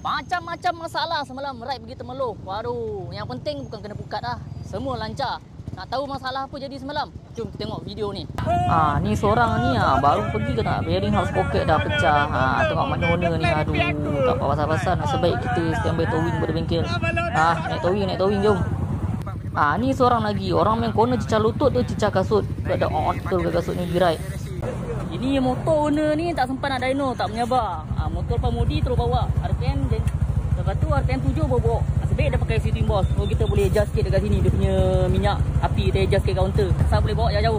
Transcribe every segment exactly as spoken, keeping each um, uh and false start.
Macam-macam masalah semalam ride pergi Temerloh. Waduh, yang penting bukan kena pukat lah. Semua lancar. Nak tahu masalah apa jadi semalam? Jom kita tengok video ni. Ah, ni seorang ni ah baru pergi ke tak bearing house pocket dah pecah. Ah, tengok mana owner ni. Aduh, tak apa pasal-pasal. Nasib baik kita standby towing pada bengkel. Ah, naik towing, naik towing jom. Ah, ni seorang lagi. Orang main corner cecah lutut tu cecah kasut. Tak ada on betul ke kasut ni pergi ride. Ini motor owner ni tak sempat nak dyno, tak menyabar. Ah, motor pemudi terus bawa. R P M je. Lepas tu R P M tujuh bawa. Nasib baik dia pakai seating boss. So kita boleh adjust sikit dekat sini. Dia punya minyak api dia adjust sikit kaunter. Asal boleh bawa jauh-jauh.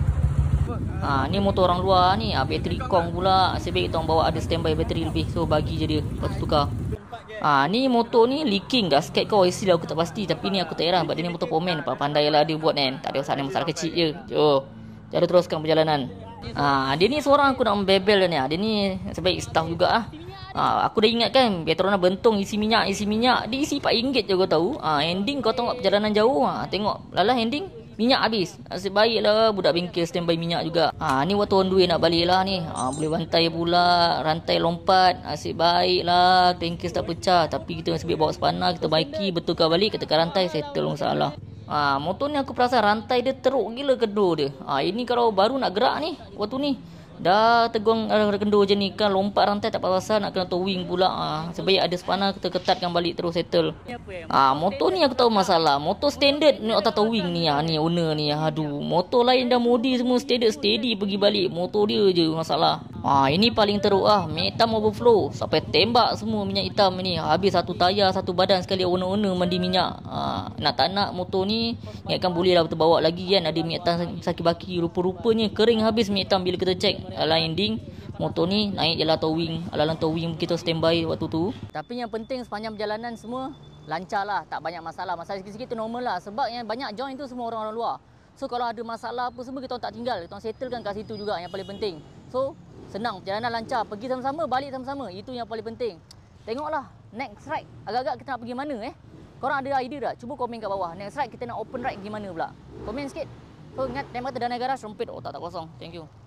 Ah, ni motor orang luar ni. Ah, bateri kong pula. Nasib baik kita orang bawa ada standby bateri lebih. So bagi je dia. Lepas tu tukar. Ah, ni motor ni leaking. Gasket kau isi lah aku tak pasti. Tapi ni aku tak heran. Sebab dia ni motor Pomen. Pandai lah dia buat kan. Tak ada usaha ni masalah kecil je. Jom. Cara teruskan perjalanan. Ah, dia ni seorang aku nak membebel dia ni. Dia ni sebaik staff juga ah. Ah, aku dah ingat kan Petronas Bentong isi minyak, isi minyak. Dia isi empat ringgit je kau tahu. Ah, ending kau tengok perjalanan jauh. Ah, tengok lalah ending minyak habis. Nasib baiklah budak bengkel standby minyak juga. Ah, ni waktu on the way nak balik lah ni. Ah, boleh bantai pula, rantai lompat. Nasib baiklah bengkel tak pecah. Tapi kita nasib baik bawa spana, kita baiki, betulkan balik, kita tekan rantai, settle masalah. Ah, motor ni aku perasan rantai dia teruk gila kedua dia. Ah, ini kalau baru nak gerak ni, waktu ni dah tegung uh, kendur je ni kan, lompat rantai tak pasal nak kena towing pula. Ah, sebaik ada spana kita ketatkan balik terus settle. Ah, motor ni aku tahu masalah. Motor standard ni otak towing ni ah, ni owner ni. Aduh, motor lain dah modi semua standard steady pergi balik. Motor dia je masalah. Ah, ini paling teruk ah. Minyak hitam overflow sampai tembak semua minyak hitam ni. Habis satu tayar, satu badan sekali owner-owner mandi minyak. Ah, nak tak nak motor ni ingatkan boleh lah kita bawa lagi kan. Ada minyak hitam sakit baki. Rupa-rupanya kering habis minyak hitam bila kita cek. Ala ending motor ni naik je lah towing. Ala-ala towing kita standby waktu tu. Tapi yang penting sepanjang perjalanan semua lancar lah. Tak banyak masalah. Masalah sikit-sikit tu normal lah. Sebab yang banyak join tu semua orang-orang luar. So kalau ada masalah apa semua kita orang tak tinggal. Kita orang settlekan kat situ juga yang paling penting. So senang, perjalanan lancar. Pergi sama-sama, balik sama-sama. Itu yang paling penting. Tengoklah next ride agak-agak kita nak pergi mana eh. Korang ada idea tak? Cuba komen kat bawah. Next ride kita nak open ride pergi mana pula. Komen sikit. So ingat, time kata Danai Garage, rompet otak tak kosong. Thank you.